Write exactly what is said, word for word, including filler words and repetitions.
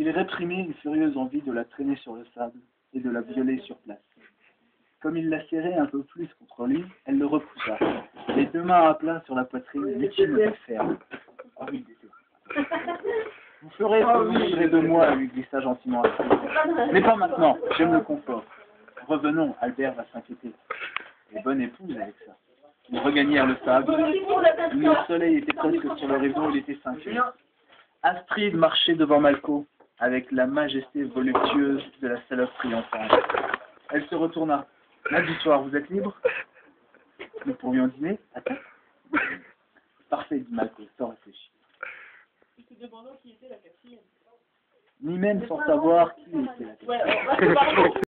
Il réprimait une furieuse envie de la traîner sur le sable et de la violer sur place. Comme il la serrait un peu plus contre lui, elle le repoussa, les deux mains à plat sur la poitrine, mutine mais ferme. Oh, oui, vous ferez ce que vous voudrez de moi, lui glissa gentiment Astrid. Mais pas maintenant, j'aime le confort. Revenons, Albert va s'inquiéter. Et bonne épouse avec ça. Ils regagnèrent le sable. Le soleil était presque sur l'horizon, il était cinq heures. Astrid marchait devant Malko, avec la majesté voluptueuse de la salope triomphante. Elle se retourna. Lundi soir, vous êtes libre? Nous pourrions dîner à table? Parfait, dit Malko, sans réfléchir. Ni même sans savoir qui était la quatrième.